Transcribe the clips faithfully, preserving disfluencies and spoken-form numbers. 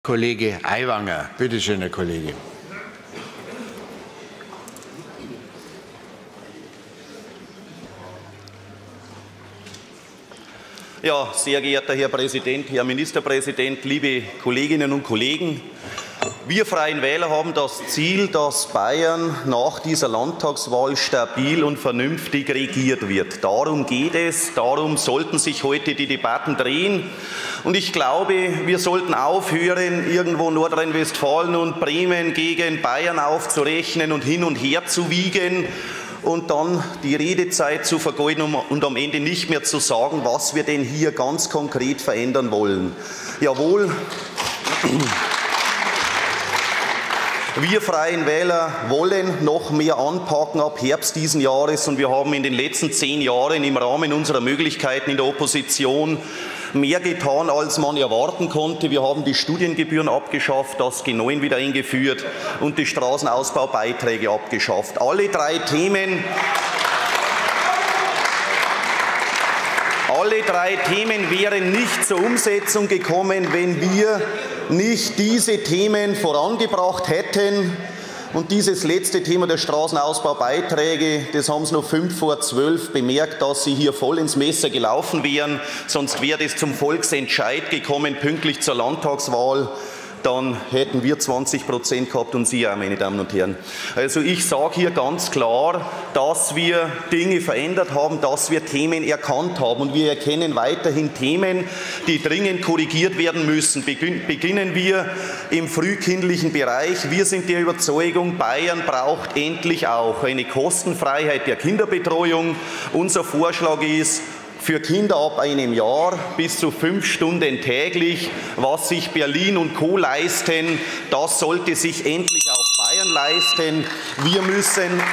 Kollege Aiwanger. Bitte schön, Herr Kollege. Ja, sehr geehrter Herr Präsident, Herr Ministerpräsident, liebe Kolleginnen und Kollegen! Wir Freien Wähler haben das Ziel, dass Bayern nach dieser Landtagswahl stabil und vernünftig regiert wird. Darum geht es, darum sollten sich heute die Debatten drehen. Und ich glaube, wir sollten aufhören, irgendwo Nordrhein-Westfalen und Bremen gegen Bayern aufzurechnen und hin und her zu wiegen und dann die Redezeit zu vergeuden und am Ende nicht mehr zu sagen, was wir denn hier ganz konkret verändern wollen. Jawohl. Wir Freien Wähler wollen noch mehr anpacken ab Herbst diesen Jahres, und wir haben in den letzten zehn Jahren im Rahmen unserer Möglichkeiten in der Opposition mehr getan, als man erwarten konnte. Wir haben die Studiengebühren abgeschafft, das G neun wieder eingeführt und die Straßenausbaubeiträge abgeschafft. Alle drei Themen Alle drei Themen wären nicht zur Umsetzung gekommen, wenn wir nicht diese Themen vorangebracht hätten. Und dieses letzte Thema der Straßenausbaubeiträge, das haben Sie noch fünf vor zwölf bemerkt, dass Sie hier voll ins Messer gelaufen wären. Sonst wäre es zum Volksentscheid gekommen, pünktlich zur Landtagswahl. Dann hätten wir zwanzig Prozent gehabt und Sie auch, meine Damen und Herren. Also ich sage hier ganz klar, dass wir Dinge verändert haben, dass wir Themen erkannt haben. Und wir erkennen weiterhin Themen, die dringend korrigiert werden müssen. Beginnen wir im frühkindlichen Bereich. Wir sind der Überzeugung, Bayern braucht endlich auch eine Kostenfreiheit der Kinderbetreuung. Unser Vorschlag ist, für Kinder ab einem Jahr bis zu fünf Stunden täglich, was sich Berlin und Co. leisten, das sollte sich endlich auch Bayern leisten. Wir müssen,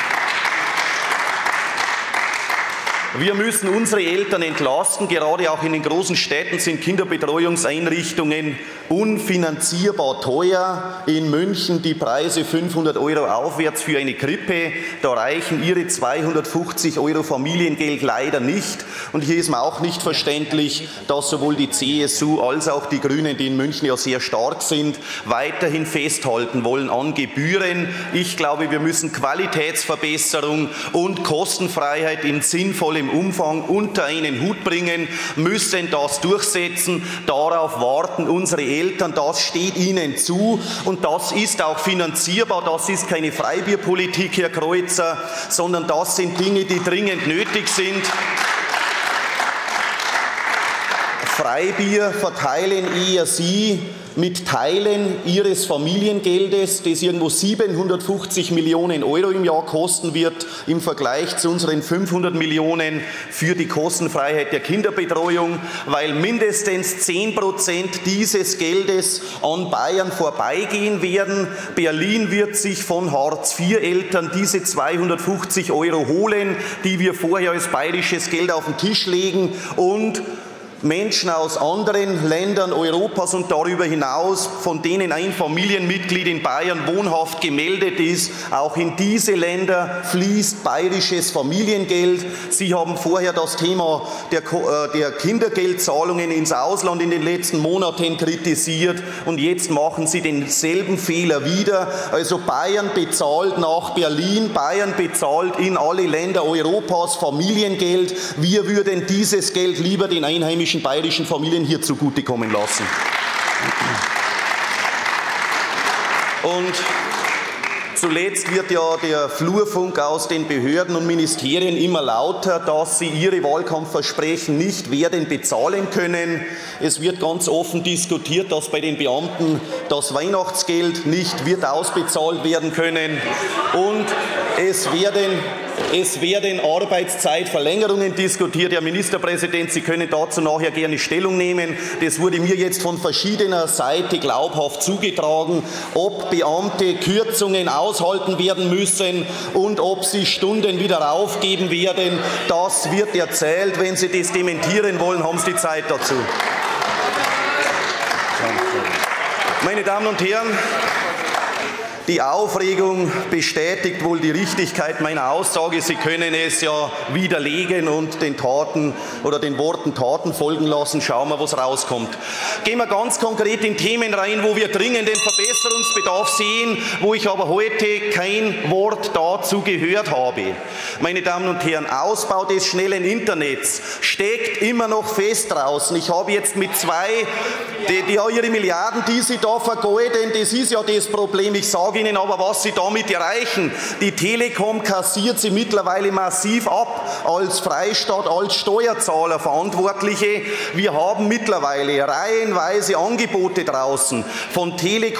wir müssen unsere Eltern entlasten. Gerade auch in den großen Städten sind Kinderbetreuungseinrichtungen unfinanzierbar teuer. In München die Preise fünfhundert Euro aufwärts für eine Krippe. Da reichen Ihre zweihundertfünfzig Euro Familiengeld leider nicht. Und hier ist mir auch nicht verständlich, dass sowohl die C S U als auch die Grünen, die in München ja sehr stark sind, weiterhin festhalten wollen an Gebühren. Ich glaube, wir müssen Qualitätsverbesserung und Kostenfreiheit in sinnvollem Umfang unter einen Hut bringen, müssen das durchsetzen. Darauf warten unsere Eltern, das steht ihnen zu, und das ist auch finanzierbar. Das ist keine Freibierpolitik, Herr Kreuzer, sondern das sind Dinge, die dringend nötig sind. Freibier verteilen eher Sie mit Teilen Ihres Familiengeldes, das irgendwo siebenhundertfünfzig Millionen Euro im Jahr kosten wird, im Vergleich zu unseren fünfhundert Millionen für die Kostenfreiheit der Kinderbetreuung, weil mindestens zehn Prozent dieses Geldes an Bayern vorbeigehen werden. Berlin wird sich von Hartz vier Eltern diese zweihundertfünfzig Euro holen, die wir vorher als bayerisches Geld auf den Tisch legen, und Menschen aus anderen Ländern Europas und darüber hinaus, von denen ein Familienmitglied in Bayern wohnhaft gemeldet ist, auch in diese Länder fließt bayerisches Familiengeld. Sie haben vorher das Thema der, äh, der Kindergeldzahlungen ins Ausland in den letzten Monaten kritisiert, und jetzt machen Sie denselben Fehler wieder. Also Bayern bezahlt nach Berlin, Bayern bezahlt in alle Länder Europas Familiengeld. Wir würden dieses Geld lieber den einheimischen bayerischen Familien hier zugutekommen lassen. Und zuletzt wird ja der Flurfunk aus den Behörden und Ministerien immer lauter, dass sie ihre Wahlkampfversprechen nicht werden bezahlen können. Es wird ganz offen diskutiert, dass bei den Beamten das Weihnachtsgeld nicht wird ausbezahlt werden können, und es werden Es werden Arbeitszeitverlängerungen diskutiert. Herr Ministerpräsident, Sie können dazu nachher gerne Stellung nehmen. Das wurde mir jetzt von verschiedener Seite glaubhaft zugetragen, ob Beamte Kürzungen aushalten werden müssen und ob sie Stunden wieder aufgeben werden. Das wird erzählt. Wenn Sie das dementieren wollen, haben Sie die Zeit dazu. Meine Damen und Herren, Die Aufregung bestätigt wohl die Richtigkeit meiner Aussage. Sie können es ja widerlegen und den Taten oder den Worten Taten folgen lassen. Schauen wir, was rauskommt. Gehen wir ganz konkret in Themen rein, wo wir dringenden Verbesserungsbedarf sehen, wo ich aber heute kein Wort dazu gehört habe. Meine Damen und Herren, Ausbau des schnellen Internets steckt immer noch fest draußen. Ich habe jetzt mit zwei, die, die ja ihre Milliarden, die sie da vergeuden, das ist ja das Problem. Ich sage Ihnen aber, was Sie damit erreichen. Die Telekom kassiert sie mittlerweile massiv ab als Freistaat, als Steuerzahler Verantwortliche. Wir haben mittlerweile reihenweise Angebote draußen von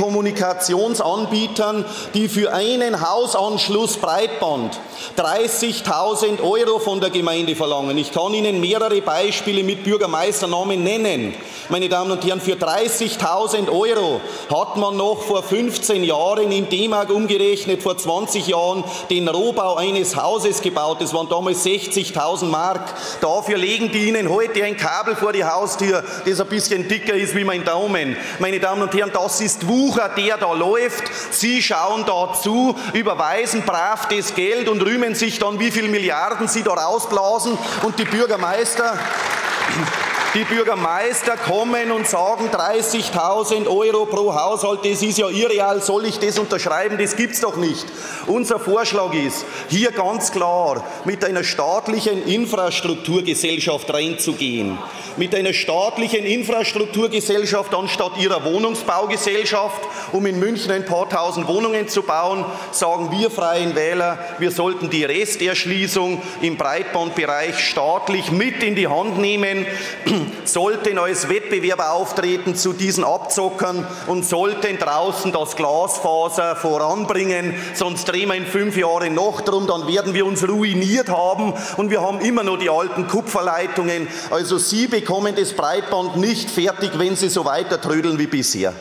Telekommunikationsanbietern, die für einen Hausanschluss Breitband dreißigtausend Euro von der Gemeinde verlangen. Ich kann Ihnen mehrere Beispiele mit Bürgermeisternamen nennen. Meine Damen und Herren, für dreißigtausend Euro hat man noch vor fünfzehn Jahren in D-Mark umgerechnet, vor zwanzig Jahren, den Rohbau eines Hauses gebaut. Das waren damals sechzigtausend Mark. Dafür legen die Ihnen heute ein Kabel vor die Haustür, das ein bisschen dicker ist wie mein Daumen. Meine Damen und Herren, das ist Wucher, der da läuft. Sie schauen da zu, überweisen brav das Geld und rühmen sich dann, wie viele Milliarden Sie da rausblasen. Und die Bürgermeister... Die Bürgermeister kommen und sagen dreißigtausend Euro pro Haushalt, das ist ja irreal, soll ich das unterschreiben? Das gibt es doch nicht. Unser Vorschlag ist, hier ganz klar mit einer staatlichen Infrastrukturgesellschaft reinzugehen. Mit einer staatlichen Infrastrukturgesellschaft anstatt ihrer Wohnungsbaugesellschaft, um in München ein paar tausend Wohnungen zu bauen, sagen wir Freien Wähler, wir sollten die Resterschließung im Breitbandbereich staatlich mit in die Hand nehmen, sollten als Wettbewerber auftreten zu diesen Abzockern und sollten draußen das Glasfaser voranbringen, sonst drehen wir in fünf Jahren noch drum, dann werden wir uns ruiniert haben und wir haben immer noch die alten Kupferleitungen. Also Sie bekommen das Breitband nicht fertig, wenn Sie so weiter trödeln wie bisher.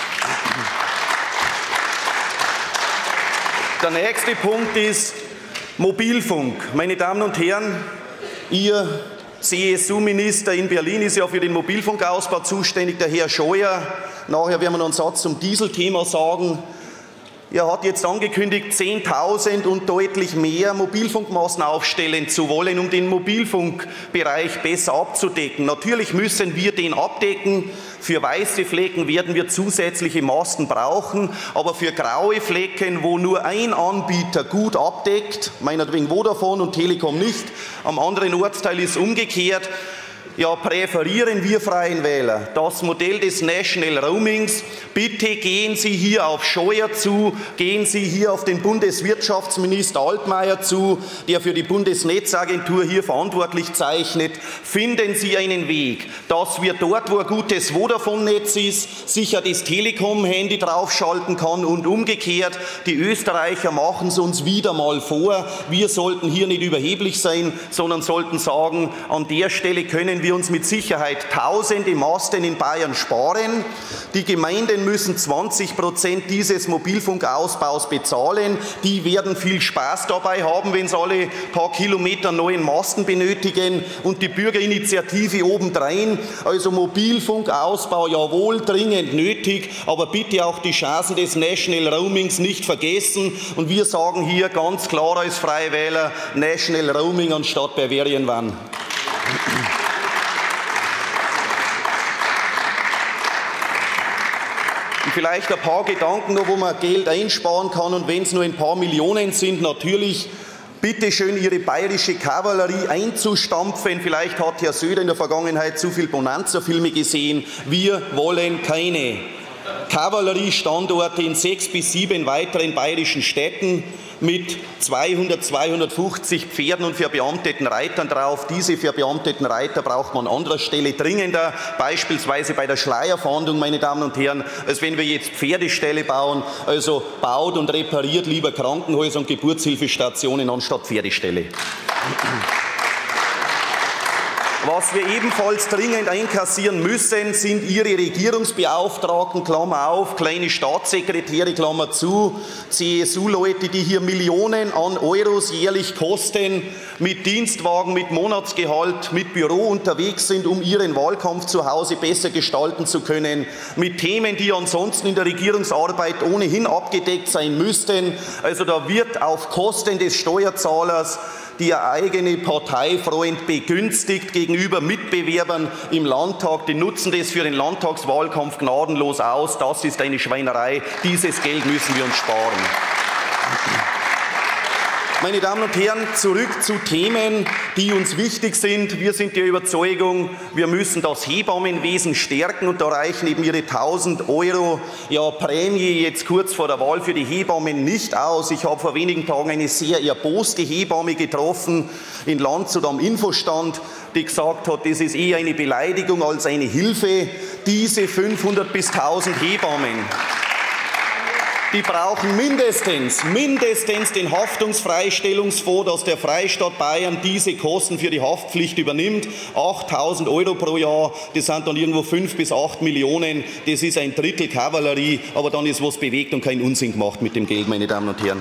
Der nächste Punkt ist Mobilfunk. Meine Damen und Herren, Ihr C S U-Minister in Berlin ist ja für den Mobilfunkausbau zuständig, der Herr Scheuer. Nachher werden wir noch einen Satz zum Dieselthema sagen. Er hat jetzt angekündigt, zehntausend und deutlich mehr Mobilfunkmasten aufstellen zu wollen, um den Mobilfunkbereich besser abzudecken. Natürlich müssen wir den abdecken. Für weiße Flecken werden wir zusätzliche Masten brauchen, aber für graue Flecken, wo nur ein Anbieter gut abdeckt, meinetwegen Vodafone und Telekom nicht, am anderen Ortsteil ist umgekehrt, ja, präferieren wir Freien Wähler das Modell des National Roamings. Bitte gehen Sie hier auf Scheuer zu, gehen Sie hier auf den Bundeswirtschaftsminister Altmaier zu, der für die Bundesnetzagentur hier verantwortlich zeichnet. Finden Sie einen Weg, dass wir dort, wo ein gutes Vodafone-Netz ist, sicher das Telekom-Handy draufschalten kann und umgekehrt. Die Österreicher machen es uns wieder mal vor. Wir sollten hier nicht überheblich sein, sondern sollten sagen, an der Stelle können wir wir uns mit Sicherheit tausende Masten in Bayern sparen. Die Gemeinden müssen zwanzig Prozent dieses Mobilfunkausbaus bezahlen. Die werden viel Spaß dabei haben, wenn sie alle paar Kilometer neuen Masten benötigen und die Bürgerinitiative obendrein. Also Mobilfunkausbau jawohl, dringend nötig, aber bitte auch die Chancen des National Roamings nicht vergessen. Und wir sagen hier ganz klar als Freie Wähler National Roaming anstatt Bavarian One. Vielleicht ein paar Gedanken noch, wo man Geld einsparen kann und wenn es nur ein paar Millionen sind, natürlich bitte schön Ihre bayerische Kavallerie einzustampfen. Vielleicht hat Herr Söder in der Vergangenheit zu viel Bonanza-Filme gesehen. Wir wollen keine Kavalleriestandorte in sechs bis sieben weiteren bayerischen Städten mit zweihundert, zweihundertfünfzig Pferden und verbeamteten Reitern drauf. Diese verbeamteten Reiter braucht man an anderer Stelle dringender, beispielsweise bei der Schleierfahndung, meine Damen und Herren, als wenn wir jetzt Pferdeställe bauen. Also baut und repariert lieber Krankenhäuser und Geburtshilfestationen anstatt Pferdeställe. Was wir ebenfalls dringend einkassieren müssen, sind Ihre Regierungsbeauftragten, Klammer auf, kleine Staatssekretäre, Klammer zu, C S U-Leute, die hier Millionen an Euros jährlich kosten, mit Dienstwagen, mit Monatsgehalt, mit Büro unterwegs sind, um ihren Wahlkampf zu Hause besser gestalten zu können, mit Themen, die ansonsten in der Regierungsarbeit ohnehin abgedeckt sein müssten. Also da wird auf Kosten des Steuerzahlers der eigene Parteifreund begünstigt gegenüber Mitbewerbern im Landtag. Die nutzen das für den Landtagswahlkampf gnadenlos aus. Das ist eine Schweinerei. Dieses Geld müssen wir uns sparen. Meine Damen und Herren, zurück zu Themen, die uns wichtig sind. Wir sind der Überzeugung, wir müssen das Hebammenwesen stärken, und da reichen eben Ihre tausend Euro ja, Prämie jetzt kurz vor der Wahl für die Hebammen nicht aus. Ich habe vor wenigen Tagen eine sehr erboste Hebamme getroffen in Landshut am Infostand, die gesagt hat, das ist eher eine Beleidigung als eine Hilfe. Diese fünfhundert bis tausend Hebammen, die brauchen mindestens, mindestens den Haftungsfreistellungsfonds, dass der Freistaat Bayern diese Kosten für die Haftpflicht übernimmt. achttausend Euro pro Jahr, das sind dann irgendwo fünf bis acht Millionen. Das ist ein Drittel Kavallerie, aber dann ist was bewegt und kein Unsinn gemacht mit dem Geld, meine Damen und Herren.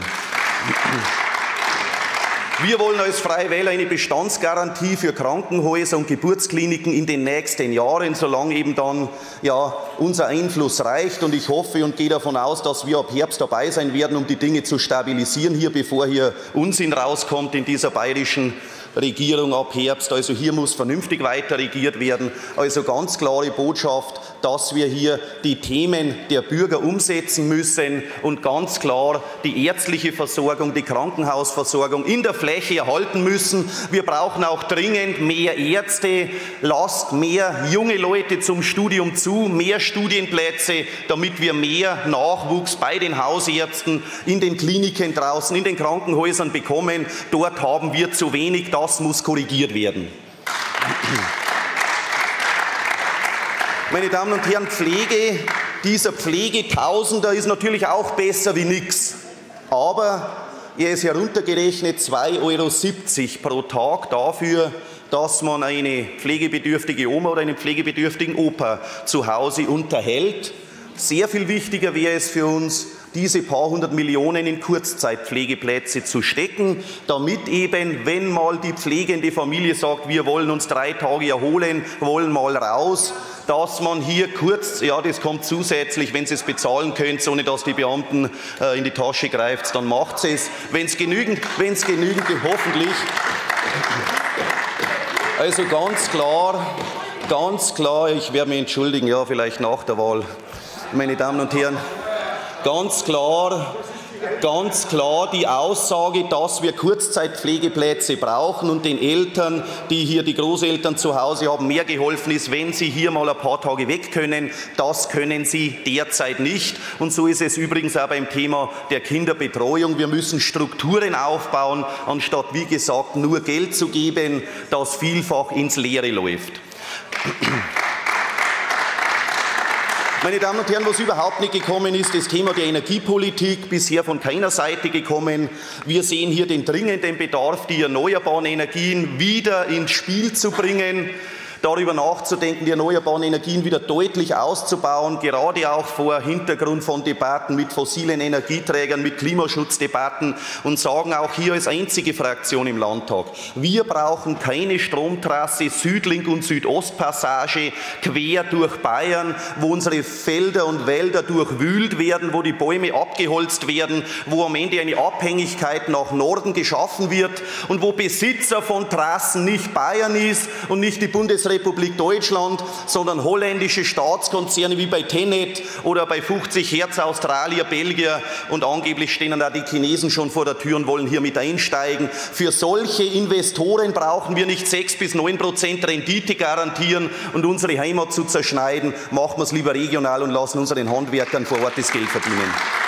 Wir wollen als Freie Wähler eine Bestandsgarantie für Krankenhäuser und Geburtskliniken in den nächsten Jahren, solange eben dann ja, unser Einfluss reicht. Und ich hoffe und gehe davon aus, dass wir ab Herbst dabei sein werden, um die Dinge zu stabilisieren, hier, bevor hier Unsinn rauskommt in dieser bayerischen Regierung ab Herbst. Also hier muss vernünftig weiter regiert werden. Also ganz klare Botschaft, dass wir hier die Themen der Bürger umsetzen müssen und ganz klar die ärztliche Versorgung, die Krankenhausversorgung in der Fläche erhalten müssen. Wir brauchen auch dringend mehr Ärzte. Lasst mehr junge Leute zum Studium zu, mehr Studienplätze, damit wir mehr Nachwuchs bei den Hausärzten, in den Kliniken draußen, in den Krankenhäusern bekommen. Dort haben wir zu wenig. Das muss korrigiert werden. Meine Damen und Herren, Pflege, dieser Pflegetausender ist natürlich auch besser wie nichts. Aber er ist heruntergerechnet zwei Euro siebzig pro Tag dafür, dass man eine pflegebedürftige Oma oder einen pflegebedürftigen Opa zu Hause unterhält. Sehr viel wichtiger wäre es für uns, diese paar hundert Millionen in Kurzzeitpflegeplätze zu stecken, damit eben, wenn mal die pflegende Familie sagt, wir wollen uns drei Tage erholen, wollen mal raus, dass man hier kurz, ja, das kommt zusätzlich, wenn Sie es bezahlen könnt, ohne dass die Beamten äh, in die Tasche greift, dann macht es. Wenn es genügend, wenn es genügend, hoffentlich. Also ganz klar, ganz klar, ich werde mich entschuldigen, ja, vielleicht nach der Wahl, meine Damen und Herren. Ganz klar, ganz klar die Aussage, dass wir Kurzzeitpflegeplätze brauchen und den Eltern, die hier die Großeltern zu Hause haben, mehr geholfen ist, wenn sie hier mal ein paar Tage weg können. Das können sie derzeit nicht. Und so ist es übrigens auch beim Thema der Kinderbetreuung. Wir müssen Strukturen aufbauen, anstatt, wie gesagt, nur Geld zu geben, das vielfach ins Leere läuft. Meine Damen und Herren, was überhaupt nicht gekommen ist, das Thema der Energiepolitik, bisher von keiner Seite gekommen. Wir sehen hier den dringenden Bedarf, die erneuerbaren Energien wieder ins Spiel zu bringen, darüber nachzudenken, die erneuerbaren Energien wieder deutlich auszubauen, gerade auch vor Hintergrund von Debatten mit fossilen Energieträgern, mit Klimaschutzdebatten, und sagen auch hier als einzige Fraktion im Landtag, wir brauchen keine Stromtrasse Südlink und Südostpassage quer durch Bayern, wo unsere Felder und Wälder durchwühlt werden, wo die Bäume abgeholzt werden, wo am Ende eine Abhängigkeit nach Norden geschaffen wird und wo Besitzer von Trassen nicht Bayern ist und nicht die Bundesrepublik Republik Deutschland, sondern holländische Staatskonzerne wie bei Tenet oder bei fünfzig Hertz Australier, Belgier, und angeblich stehen da die Chinesen schon vor der Tür und wollen hier mit einsteigen. Für solche Investoren brauchen wir nicht sechs bis neun Prozent Rendite garantieren und unsere Heimat zu zerschneiden. Machen wir es lieber regional und lassen unseren Handwerkern vor Ort das Geld verdienen.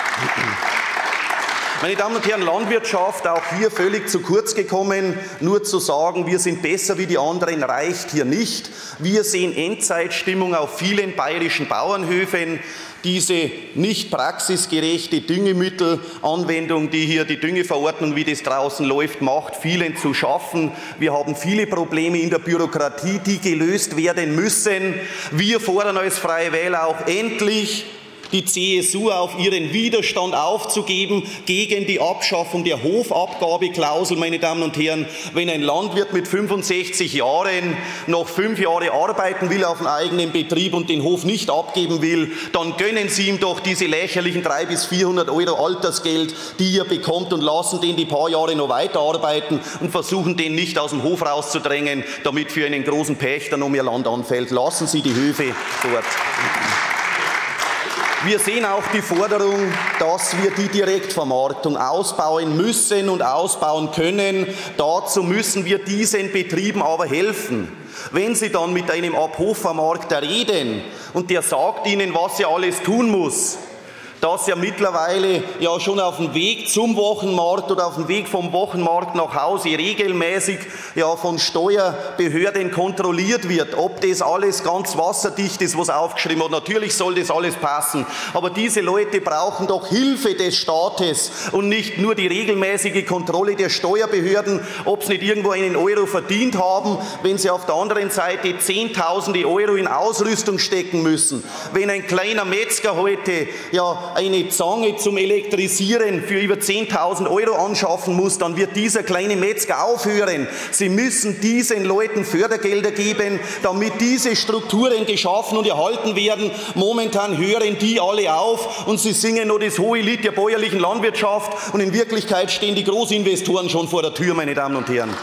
Meine Damen und Herren, Landwirtschaft, auch hier völlig zu kurz gekommen. Nur zu sagen, wir sind besser wie die anderen, reicht hier nicht. Wir sehen Endzeitstimmung auf vielen bayerischen Bauernhöfen. diese nicht praxisgerechte Düngemittelanwendung, die hier die Düngeverordnung, wie das draußen läuft, macht, vielen zu schaffen. Wir haben viele Probleme in der Bürokratie, die gelöst werden müssen. Wir fordern als Freie Wähler auch endlich, die C S U auf ihren Widerstand aufzugeben gegen die Abschaffung der Hofabgabeklausel, meine Damen und Herren. Wenn ein Landwirt mit fünfundsechzig Jahren noch fünf Jahre arbeiten will auf einem eigenen Betrieb und den Hof nicht abgeben will, dann gönnen Sie ihm doch diese lächerlichen dreihundert bis vierhundert Euro Altersgeld, die er bekommt, und lassen den die paar Jahre noch weiterarbeiten und versuchen, den nicht aus dem Hof rauszudrängen, damit für einen großen Pächter noch mehr Land anfällt. Lassen Sie die Höfe dort. Wir sehen auch die Forderung, dass wir die Direktvermarktung ausbauen müssen und ausbauen können. Dazu müssen wir diesen Betrieben aber helfen. Wenn Sie dann mit einem Ab-Hof-Vermarkter reden und der sagt Ihnen, was er alles tun muss, dass er mittlerweile ja schon auf dem Weg zum Wochenmarkt oder auf dem Weg vom Wochenmarkt nach Hause regelmäßig ja von Steuerbehörden kontrolliert wird, ob das alles ganz wasserdicht ist, was aufgeschrieben hat. Natürlich soll das alles passen, aber diese Leute brauchen doch Hilfe des Staates und nicht nur die regelmäßige Kontrolle der Steuerbehörden, ob sie nicht irgendwo einen Euro verdient haben, wenn sie auf der anderen Seite Zehntausende Euro in Ausrüstung stecken müssen. Wenn ein kleiner Metzger heute ja eine Zange zum Elektrisieren für über zehntausend Euro anschaffen muss, dann wird dieser kleine Metzger aufhören. Sie müssen diesen Leuten Fördergelder geben, damit diese Strukturen geschaffen und erhalten werden. Momentan hören die alle auf und sie singen nur das hohe Lied der bäuerlichen Landwirtschaft, und in Wirklichkeit stehen die Großinvestoren schon vor der Tür, meine Damen und Herren.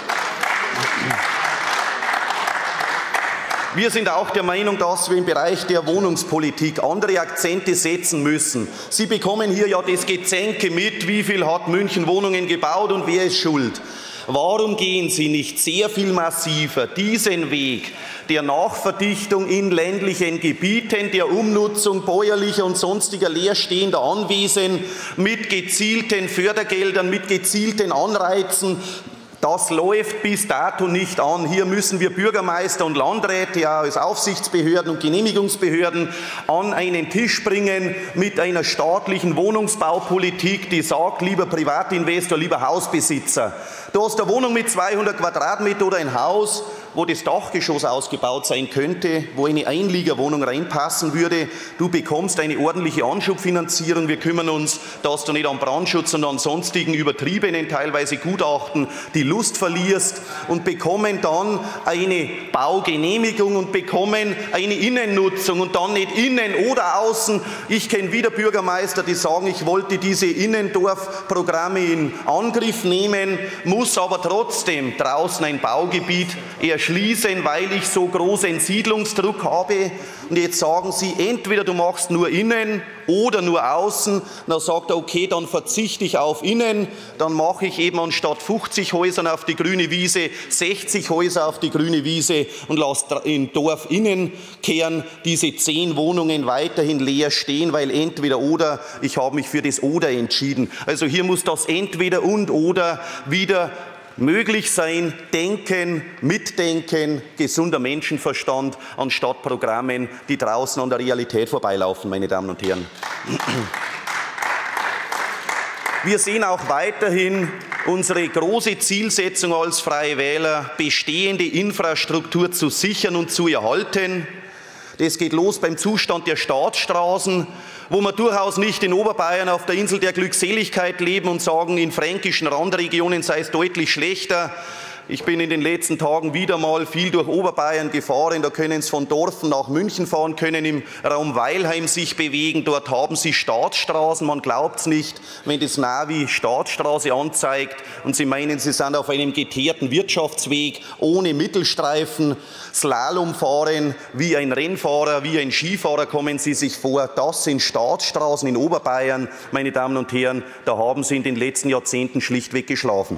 Wir sind auch der Meinung, dass wir im Bereich der Wohnungspolitik andere Akzente setzen müssen. Sie bekommen hier ja das Gezänke mit, wie viel hat München Wohnungen gebaut und wer ist schuld. Warum gehen Sie nicht sehr viel massiver diesen Weg der Nachverdichtung in ländlichen Gebieten, der Umnutzung bäuerlicher und sonstiger leerstehender Anwesen mit gezielten Fördergeldern, mit gezielten Anreizen? Das läuft bis dato nicht an. Hier müssen wir Bürgermeister und Landräte, ja als Aufsichtsbehörden und Genehmigungsbehörden, an einen Tisch bringen mit einer staatlichen Wohnungsbaupolitik, die sagt, lieber Privatinvestor, lieber Hausbesitzer, du hast eine Wohnung mit zweihundert Quadratmeter oder ein Haus, wo das Dachgeschoss ausgebaut sein könnte, wo eine Einliegerwohnung reinpassen würde. Du bekommst eine ordentliche Anschubfinanzierung. Wir kümmern uns, dass du nicht am Brandschutz und an sonstigen übertriebenen, teilweise Gutachten, die Lust verlierst, und bekommen dann eine Baugenehmigung und bekommen eine Innennutzung und dann nicht innen oder außen. Ich kenne wieder Bürgermeister, die sagen, ich wollte diese Innendorfprogramme in Angriff nehmen, muss aber trotzdem draußen ein Baugebiet erschließen, weil ich so großen Siedlungsdruck habe. Und jetzt sagen Sie, entweder du machst nur innen oder nur außen. Dann sagt er, okay, dann verzichte ich auf innen, dann mache ich eben anstatt fünfzig Häusern auf die grüne Wiese sechzig Häuser auf die grüne Wiese und lasse im Dorf Innenkern diese zehn Wohnungen weiterhin leer stehen, weil entweder oder, ich habe mich für das oder entschieden. Also hier muss das entweder und oder wieder möglich sein, denken, mitdenken, gesunder Menschenverstand, anstatt Programmen, die draußen an der Realität vorbeilaufen, meine Damen und Herren. Wir sehen auch weiterhin unsere große Zielsetzung als Freie Wähler, bestehende Infrastruktur zu sichern und zu erhalten. Das geht los beim Zustand der Staatsstraßen, wo wir durchaus nicht in Oberbayern auf der Insel der Glückseligkeit leben und sagen, in fränkischen Randregionen sei es deutlich schlechter. Ich bin in den letzten Tagen wieder mal viel durch Oberbayern gefahren. Da können Sie von Dorfen nach München fahren, können im Raum Weilheim sich bewegen. Dort haben Sie Staatsstraßen. Man glaubt es nicht, wenn das Navi Staatsstraße anzeigt und Sie meinen, Sie sind auf einem geteerten Wirtschaftsweg ohne Mittelstreifen. Slalom fahren wie ein Rennfahrer, wie ein Skifahrer kommen Sie sich vor. Das sind Staatsstraßen in Oberbayern, meine Damen und Herren. Da haben Sie in den letzten Jahrzehnten schlichtweg geschlafen.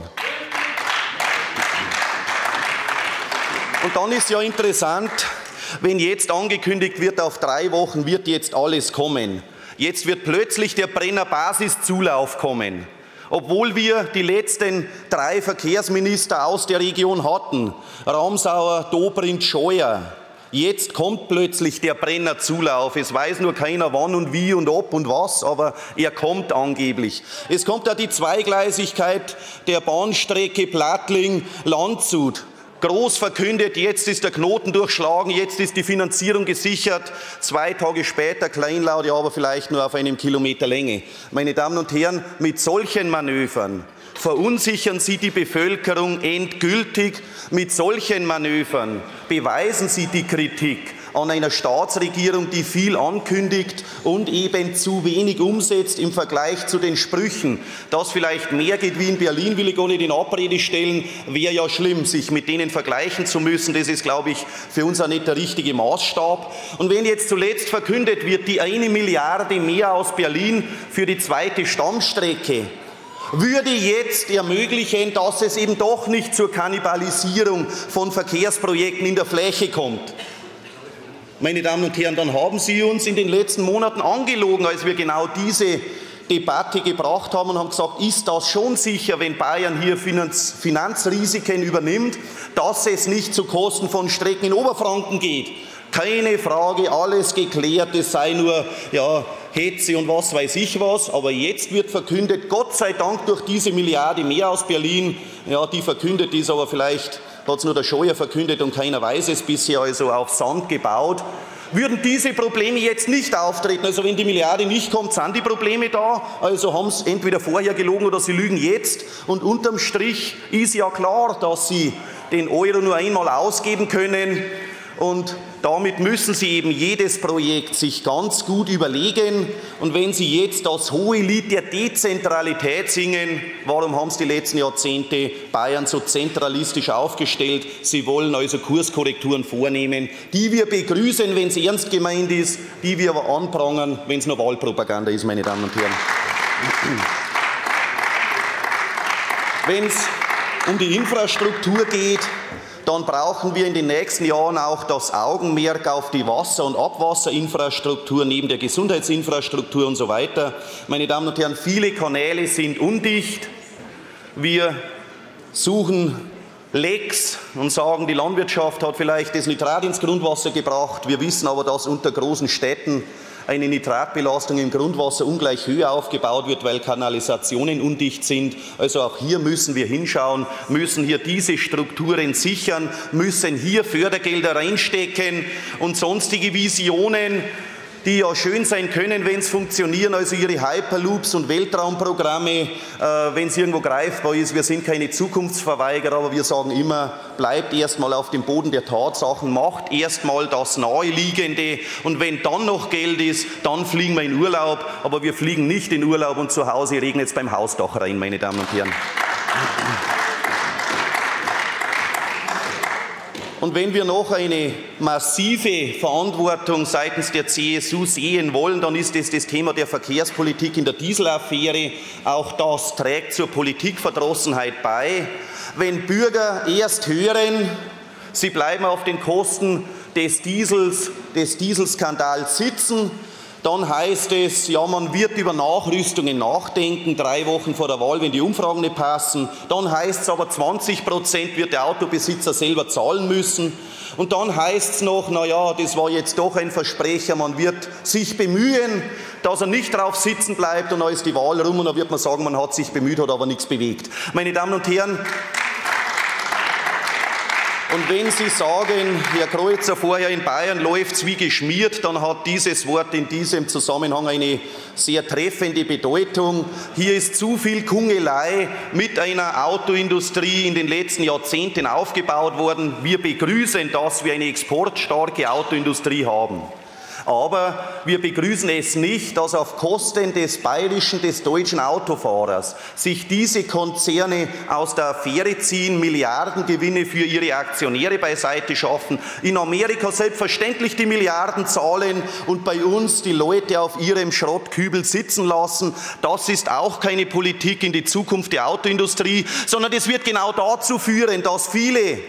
Und dann ist ja interessant, wenn jetzt angekündigt wird, auf drei Wochen wird jetzt alles kommen. Jetzt wird plötzlich der Brenner-Basiszulauf kommen. Obwohl wir die letzten drei Verkehrsminister aus der Region hatten, Ramsauer, Dobrindt, Scheuer, Jetzt kommt plötzlich der Brennerzulauf. Es weiß nur keiner wann und wie und ob und was, aber er kommt angeblich. Es kommt auch die Zweigleisigkeit der Bahnstrecke Plattling-Landshut. Groß verkündet, jetzt ist der Knoten durchschlagen, jetzt ist die Finanzierung gesichert. Zwei Tage später, kleinlaut, ja, aber vielleicht nur auf einem Kilometer Länge. Meine Damen und Herren, mit solchen Manövern verunsichern Sie die Bevölkerung endgültig. Mit solchen Manövern beweisen Sie die Kritik an einer Staatsregierung, die viel ankündigt und eben zu wenig umsetzt im Vergleich zu den Sprüchen. Dass vielleicht mehr geht wie in Berlin, will ich gar nicht in Abrede stellen, wäre ja schlimm, sich mit denen vergleichen zu müssen. Das ist, glaube ich, für uns auch nicht der richtige Maßstab. Und wenn jetzt zuletzt verkündet wird, die eine Milliarde mehr aus Berlin für die zweite Stammstrecke, würde jetzt ermöglichen, dass es eben doch nicht zur Kannibalisierung von Verkehrsprojekten in der Fläche kommt. Meine Damen und Herren, dann haben Sie uns in den letzten Monaten angelogen, als wir genau diese Debatte gebracht haben und haben gesagt, ist das schon sicher, wenn Bayern hier Finanz, Finanzrisiken übernimmt, dass es nicht zu Kosten von Strecken in Oberfranken geht? Keine Frage, alles geklärt, es sei nur ja, Hetze und was weiß ich was. Aber jetzt wird verkündet, Gott sei Dank durch diese Milliarde mehr aus Berlin, ja, die verkündet ist, aber vielleicht hat es nur der Scheuer verkündet und keiner weiß es bisher, also auf Sand gebaut, würden diese Probleme jetzt nicht auftreten. Also wenn die Milliarde nicht kommt, sind die Probleme da. Also haben sie entweder vorher gelogen oder sie lügen jetzt. Und unterm Strich ist ja klar, dass sie den Euro nur einmal ausgeben können. Und damit müssen Sie eben jedes Projekt sich ganz gut überlegen. Und wenn Sie jetzt das hohe Lied der Dezentralität singen, warum haben Sie die letzten Jahrzehnte Bayern so zentralistisch aufgestellt? Sie wollen also Kurskorrekturen vornehmen, die wir begrüßen, wenn es ernst gemeint ist, die wir aber anprangern, wenn es nur Wahlpropaganda ist, meine Damen und Herren. Wenn es um die Infrastruktur geht, dann brauchen wir in den nächsten Jahren auch das Augenmerk auf die Wasser- und Abwasserinfrastruktur neben der Gesundheitsinfrastruktur und so weiter. Meine Damen und Herren, viele Kanäle sind undicht. Wir suchen Lecks und sagen, die Landwirtschaft hat vielleicht das Nitrat ins Grundwasser gebracht. Wir wissen aber, dass unter großen Städten eine Nitratbelastung im Grundwasser ungleich höher aufgebaut wird, weil Kanalisationen undicht sind. Also auch hier müssen wir hinschauen, müssen hier diese Strukturen sichern, müssen hier Fördergelder reinstecken und sonstige Visionen, die ja schön sein können, wenn es funktionieren, also Ihre Hyperloops und Weltraumprogramme, äh, wenn es irgendwo greifbar ist. Wir sind keine Zukunftsverweigerer, aber wir sagen immer, bleibt erstmal auf dem Boden der Tatsachen, macht erstmal das Naheliegende und wenn dann noch Geld ist, dann fliegen wir in Urlaub, aber wir fliegen nicht in Urlaub und zu Hause regnet es beim Hausdach rein, meine Damen und Herren. Und wenn wir noch eine massive Verantwortung seitens der C S U sehen wollen, dann ist es das Thema der Verkehrspolitik in der Dieselaffäre. Auch das trägt zur Politikverdrossenheit bei. Wenn Bürger erst hören, sie bleiben auf den Kosten des Diesels, des Dieselskandals sitzen, dann heißt es, ja, man wird über Nachrüstungen nachdenken, drei Wochen vor der Wahl, wenn die Umfragen nicht passen. Dann heißt es aber, zwanzig Prozent wird der Autobesitzer selber zahlen müssen. Und dann heißt es noch, na ja, das war jetzt doch ein Versprecher, man wird sich bemühen, dass er nicht drauf sitzen bleibt und dann ist die Wahl rum und dann wird man sagen, man hat sich bemüht, hat aber nichts bewegt. Meine Damen und Herren, und wenn Sie sagen, Herr Kreuzer, vorher in Bayern läuft's wie geschmiert, dann hat dieses Wort in diesem Zusammenhang eine sehr treffende Bedeutung. Hier ist zu viel Kungelei mit einer Autoindustrie in den letzten Jahrzehnten aufgebaut worden. Wir begrüßen, dass wir eine exportstarke Autoindustrie haben. Aber wir begrüßen es nicht, dass auf Kosten des bayerischen, des deutschen Autofahrers sich diese Konzerne aus der Affäre ziehen, Milliardengewinne für ihre Aktionäre beiseite schaffen, in Amerika selbstverständlich die Milliarden zahlen und bei uns die Leute auf ihrem Schrottkübel sitzen lassen. Das ist auch keine Politik in die Zukunft der Autoindustrie, sondern es wird genau dazu führen, dass viele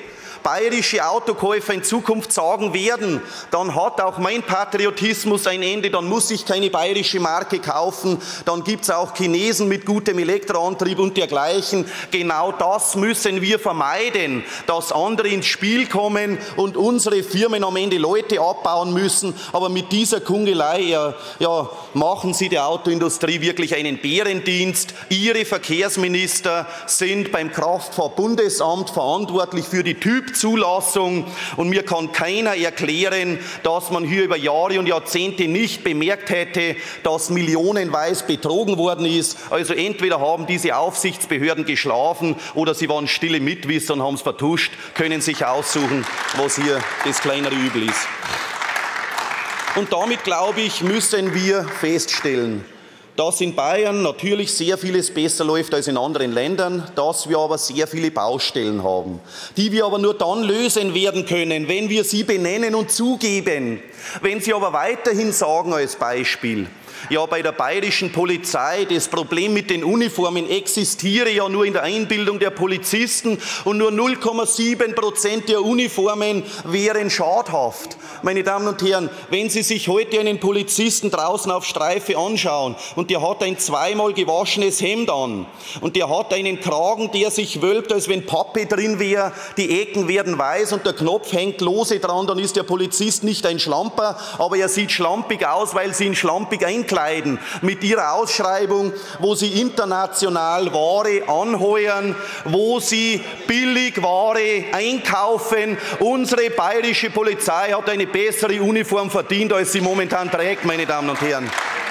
bayerische Autokäufer in Zukunft sagen werden, dann hat auch mein Patriotismus ein Ende, dann muss ich keine bayerische Marke kaufen, dann gibt es auch Chinesen mit gutem Elektroantrieb und dergleichen. Genau das müssen wir vermeiden, dass andere ins Spiel kommen und unsere Firmen am Ende Leute abbauen müssen. Aber mit dieser Kungelei ja, ja, machen Sie der Autoindustrie wirklich einen Bärendienst. Ihre Verkehrsminister sind beim Kraftfahrtbundesamt verantwortlich für die Typzulassung und mir kann keiner erklären, dass man hier über Jahre und Jahrzehnte nicht bemerkt hätte, dass millionenweise betrogen worden ist. Also entweder haben diese Aufsichtsbehörden geschlafen oder sie waren stille Mitwisser und haben es vertuscht, können sich aussuchen, was hier das kleinere Übel ist. Und damit, glaube ich, müssen wir feststellen, dass in Bayern natürlich sehr vieles besser läuft als in anderen Ländern, dass wir aber sehr viele Baustellen haben, die wir aber nur dann lösen werden können, wenn wir sie benennen und zugeben. Wenn Sie aber weiterhin sagen als Beispiel, ja, bei der bayerischen Polizei, das Problem mit den Uniformen existiere ja nur in der Einbildung der Polizisten und nur null Komma sieben Prozent der Uniformen wären schadhaft. Meine Damen und Herren, wenn Sie sich heute einen Polizisten draußen auf Streife anschauen und der hat ein zweimal gewaschenes Hemd an und der hat einen Kragen, der sich wölbt, als wenn Pappe drin wäre, die Ecken werden weiß und der Knopf hängt lose dran, dann ist der Polizist nicht ein Schlamper, aber er sieht schlampig aus, weil Sie ihn schlampig einkleiden. Mit ihrer Ausschreibung, wo sie international Ware anheuern, wo sie billig Ware einkaufen. Unsere bayerische Polizei hat eine bessere Uniform verdient, als sie momentan trägt, meine Damen und Herren.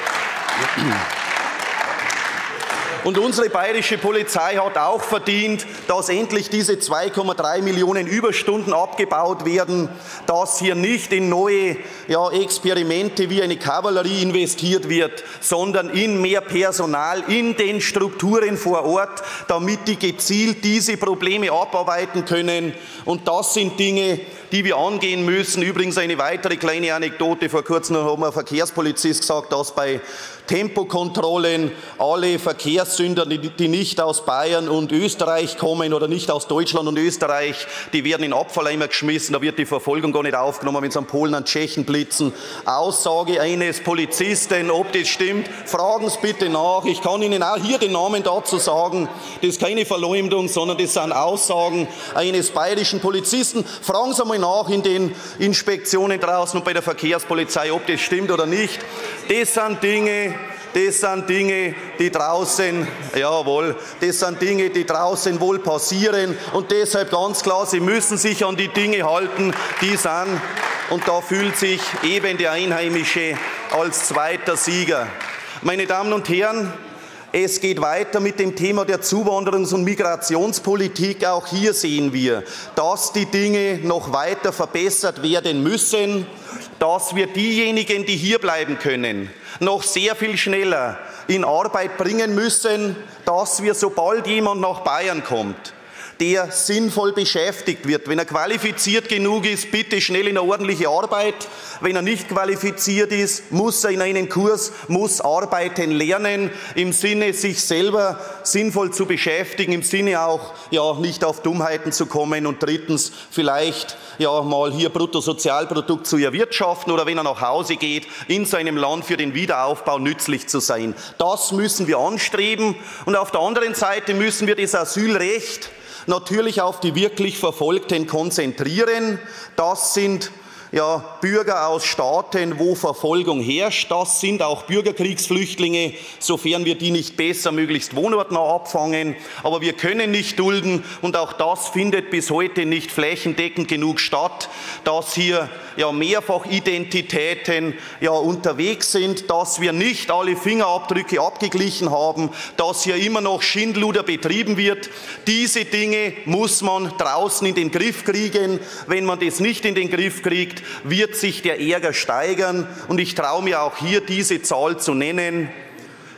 Und unsere bayerische Polizei hat auch verdient, dass endlich diese zwei Komma drei Millionen Überstunden abgebaut werden, dass hier nicht in neue ja, Experimente wie eine Kavallerie investiert wird, sondern in mehr Personal, in den Strukturen vor Ort, damit die gezielt diese Probleme abarbeiten können. Und das sind Dinge, die wir angehen müssen. Übrigens eine weitere kleine Anekdote. Vor kurzem hat mir ein Verkehrspolizist gesagt, dass bei Tempokontrollen alle Verkehrssünder, die nicht aus Bayern und Österreich kommen oder nicht aus Deutschland und Österreich, die werden in Abfalleimer geschmissen, da wird die Verfolgung gar nicht aufgenommen, wenn sie an Polen, an Tschechen blitzen. Aussage eines Polizisten, ob das stimmt, fragen Sie bitte nach. Ich kann Ihnen auch hier den Namen dazu sagen. Das ist keine Verleumdung, sondern das sind Aussagen eines bayerischen Polizisten. Fragen Sie einmal nach in den Inspektionen draußen und bei der Verkehrspolizei, ob das stimmt oder nicht. Das sind Dinge, Das sind Dinge, die draußen, jawohl, das sind Dinge, die draußen wohl passieren und deshalb ganz klar, Sie müssen sich an die Dinge halten, die sind, und da fühlt sich eben der Einheimische als zweiter Sieger. Meine Damen und Herren, es geht weiter mit dem Thema der Zuwanderungs- und Migrationspolitik. Auch hier sehen wir, dass die Dinge noch weiter verbessert werden müssen, dass wir diejenigen, die hier bleiben können, noch sehr viel schneller in Arbeit bringen müssen, dass wir, sobald jemand nach Bayern kommt, der sinnvoll beschäftigt wird. Wenn er qualifiziert genug ist, bitte schnell in eine ordentliche Arbeit. Wenn er nicht qualifiziert ist, muss er in einen Kurs, muss arbeiten lernen, im Sinne, sich selber sinnvoll zu beschäftigen, im Sinne auch, ja, nicht auf Dummheiten zu kommen und drittens vielleicht ja mal hier Bruttosozialprodukt zu erwirtschaften oder wenn er nach Hause geht, in seinem Land für den Wiederaufbau nützlich zu sein. Das müssen wir anstreben und auf der anderen Seite müssen wir das Asylrecht natürlich auf die wirklich Verfolgten konzentrieren. Das sind ja, Bürger aus Staaten, wo Verfolgung herrscht. Das sind auch Bürgerkriegsflüchtlinge, sofern wir die nicht besser möglichst wohnortnah abfangen. Aber wir können nicht dulden, und auch das findet bis heute nicht flächendeckend genug statt, dass hier ja, Mehrfachidentitäten ja, unterwegs sind, dass wir nicht alle Fingerabdrücke abgeglichen haben, dass hier immer noch Schindluder betrieben wird. Diese Dinge muss man draußen in den Griff kriegen. Wenn man das nicht in den Griff kriegt, wird sich der Ärger steigern. Und ich traue mir auch hier diese Zahl zu nennen.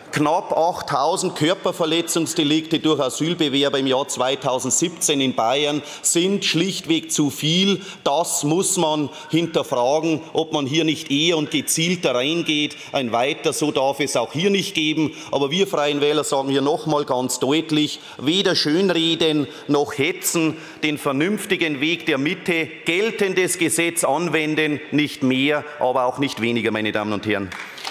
Knapp achttausend Körperverletzungsdelikte durch Asylbewerber im Jahr zweitausendsiebzehn in Bayern sind schlichtweg zu viel. Das muss man hinterfragen, ob man hier nicht eher und gezielter reingeht. Ein Weiter, so darf es auch hier nicht geben. Aber wir Freien Wähler sagen hier noch mal ganz deutlich, weder Schönreden noch Hetzen, den vernünftigen Weg der Mitte, geltendes Gesetz anwenden, nicht mehr, aber auch nicht weniger, meine Damen und Herren.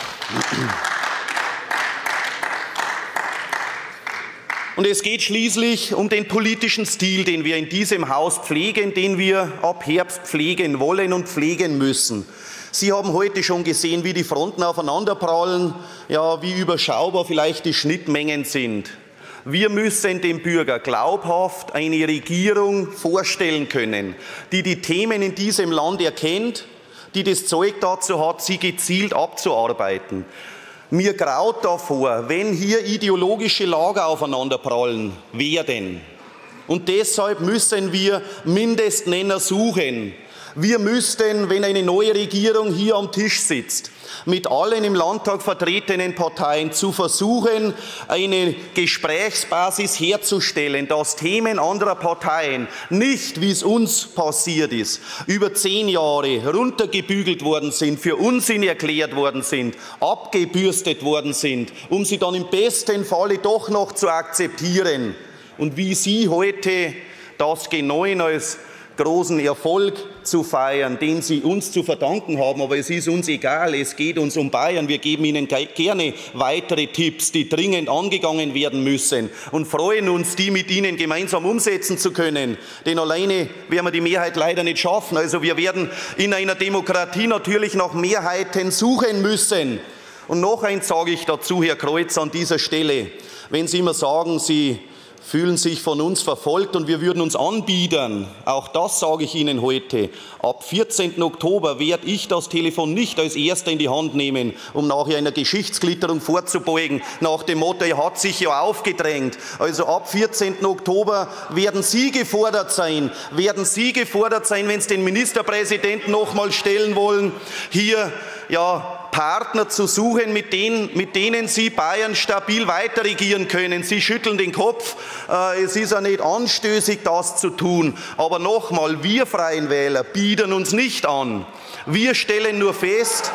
Und es geht schließlich um den politischen Stil, den wir in diesem Haus pflegen, den wir ab Herbst pflegen wollen und pflegen müssen. Sie haben heute schon gesehen, wie die Fronten aufeinanderprallen, ja, wie überschaubar vielleicht die Schnittmengen sind. Wir müssen dem Bürger glaubhaft eine Regierung vorstellen können, die die Themen in diesem Land erkennt, die das Zeug dazu hat, sie gezielt abzuarbeiten. Mir graut davor, wenn hier ideologische Lager aufeinanderprallen werden. Und deshalb müssen wir Mindestnenner suchen. Wir müssten, wenn eine neue Regierung hier am Tisch sitzt, mit allen im Landtag vertretenen Parteien zu versuchen, eine Gesprächsbasis herzustellen, dass Themen anderer Parteien nicht, wie es uns passiert ist, über zehn Jahre runtergebügelt worden sind, für Unsinn erklärt worden sind, abgebürstet worden sind, um sie dann im besten Falle doch noch zu akzeptieren. Und wie Sie heute das G9 als großen Erfolg zu feiern, den Sie uns zu verdanken haben. Aber es ist uns egal, es geht uns um Bayern. Wir geben Ihnen gerne weitere Tipps, die dringend angegangen werden müssen und freuen uns, die mit Ihnen gemeinsam umsetzen zu können. Denn alleine werden wir die Mehrheit leider nicht schaffen. Also wir werden in einer Demokratie natürlich nach Mehrheiten suchen müssen. Und noch eins sage ich dazu, Herr Kreuz, an dieser Stelle. Wenn Sie immer sagen, Sie fühlen sich von uns verfolgt und wir würden uns anbiedern. Auch das sage ich Ihnen heute. Ab vierzehnten Oktober werde ich das Telefon nicht als Erster in die Hand nehmen, um nachher einer Geschichtsklitterung vorzubeugen, nach dem Motto, er hat sich ja aufgedrängt. Also ab vierzehnten Oktober werden Sie gefordert sein, werden Sie gefordert sein, wenn Sie den Ministerpräsidenten noch mal stellen wollen, hier ja Partner zu suchen, mit denen, mit denen Sie Bayern stabil weiter regieren können. Sie schütteln den Kopf. Äh, es ist ja nicht anstößig, das zu tun. Aber nochmal, wir Freien Wähler bieten uns nicht an. Wir stellen nur fest,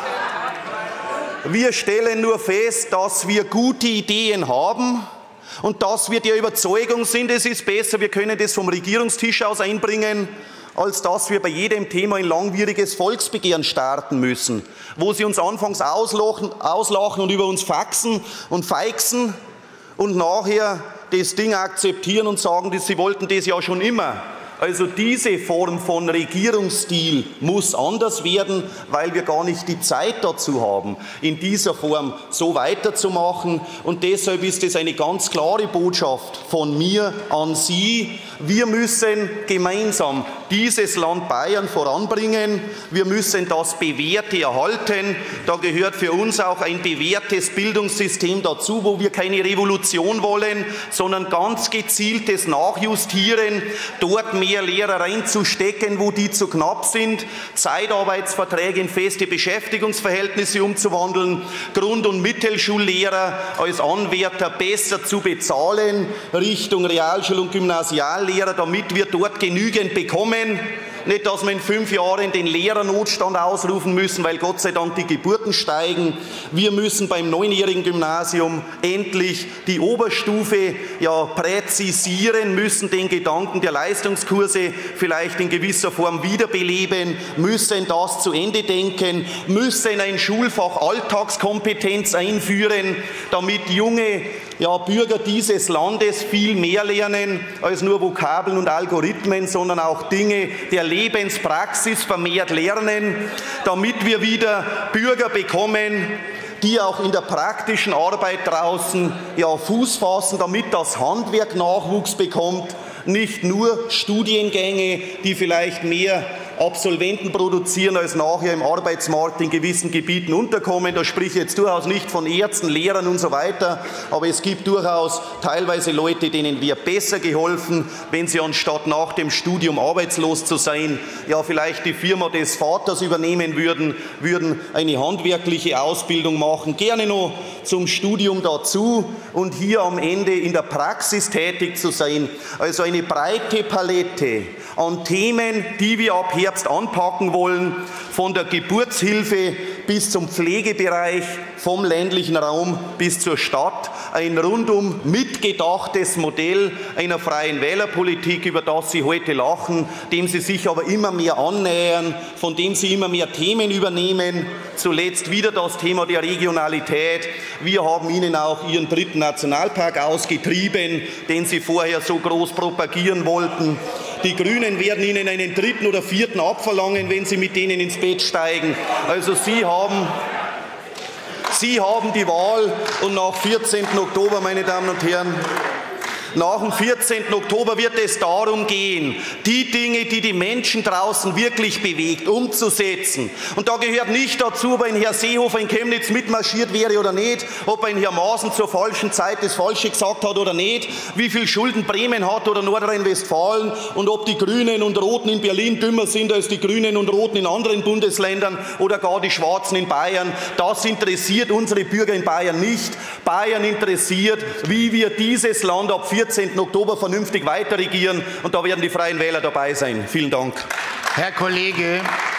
wir stellen nur fest, dass wir gute Ideen haben und dass wir der Überzeugung sind, es ist besser, wir können das vom Regierungstisch aus einbringen, als dass wir bei jedem Thema ein langwieriges Volksbegehren starten müssen, wo Sie uns anfangs auslachen, auslachen und über uns faxen und feixen und nachher das Ding akzeptieren und sagen, dass Sie wollten das ja schon immer. Also diese Form von Regierungsstil muss anders werden, weil wir gar nicht die Zeit dazu haben, in dieser Form so weiterzumachen. Und deshalb ist es eine ganz klare Botschaft von mir an Sie. Wir müssen gemeinsam dieses Land Bayern voranbringen. Wir müssen das Bewährte erhalten. Da gehört für uns auch ein bewährtes Bildungssystem dazu, wo wir keine Revolution wollen, sondern ganz gezieltes Nachjustieren, dort mehr Lehrer reinzustecken, wo die zu knapp sind, Zeitarbeitsverträge in feste Beschäftigungsverhältnisse umzuwandeln, Grund- und Mittelschullehrer als Anwärter besser zu bezahlen, Richtung Realschul- und Gymnasiallehrer, damit wir dort genügend bekommen. Nicht, dass wir in fünf Jahren den Lehrernotstand ausrufen müssen, weil Gott sei Dank die Geburten steigen. Wir müssen beim neunjährigen Gymnasium endlich die Oberstufe ja, präzisieren, müssen den Gedanken der Leistungskurse vielleicht in gewisser Form wiederbeleben, müssen das zu Ende denken, müssen ein Schulfach Alltagskompetenz einführen, damit junge ja, Bürger dieses Landes viel mehr lernen als nur Vokabeln und Algorithmen, sondern auch Dinge der Lebenspraxis vermehrt lernen, damit wir wieder Bürger bekommen, die auch in der praktischen Arbeit draußen ja, Fuß fassen, damit das Handwerk Nachwuchs bekommt, nicht nur Studiengänge, die vielleicht mehr Absolventen produzieren, als nachher im Arbeitsmarkt in gewissen Gebieten unterkommen. Da spreche ich jetzt durchaus nicht von Ärzten, Lehrern und so weiter, aber es gibt durchaus teilweise Leute, denen wäre besser geholfen, wenn sie anstatt nach dem Studium arbeitslos zu sein, ja vielleicht die Firma des Vaters übernehmen würden, würden eine handwerkliche Ausbildung machen, gerne noch zum Studium dazu und hier am Ende in der Praxis tätig zu sein. Also eine breite Palette an Themen, die wir ab Herbst anpacken wollen, von der Geburtshilfe bis zum Pflegebereich, vom ländlichen Raum bis zur Stadt. Ein rundum mitgedachtes Modell einer freien Wählerpolitik, über das Sie heute lachen, dem Sie sich aber immer mehr annähern, von dem Sie immer mehr Themen übernehmen. Zuletzt wieder das Thema der Regionalität. Wir haben Ihnen auch Ihren dritten Nationalpark ausgetrieben, den Sie vorher so groß propagieren wollten. Die Grünen werden Ihnen einen dritten oder vierten abverlangen, wenn Sie mit denen ins Bett steigen. Also Sie haben, Sie haben die Wahl und nach vierzehnten Oktober, meine Damen und Herren, nach dem vierzehnten Oktober wird es darum gehen, die Dinge, die die Menschen draußen wirklich bewegt, umzusetzen. Und da gehört nicht dazu, ob ein Herr Seehofer in Chemnitz mitmarschiert wäre oder nicht, ob ein Herr Maaßen zur falschen Zeit das Falsche gesagt hat oder nicht, wie viel Schulden Bremen hat oder Nordrhein-Westfalen und ob die Grünen und Roten in Berlin dümmer sind als die Grünen und Roten in anderen Bundesländern oder gar die Schwarzen in Bayern. Das interessiert unsere Bürger in Bayern nicht. Bayern interessiert, wie wir dieses Land ab vierzehnten Oktober vernünftig weiterregieren. Und da werden die Freien Wähler dabei sein. Vielen Dank. Herr Kollege.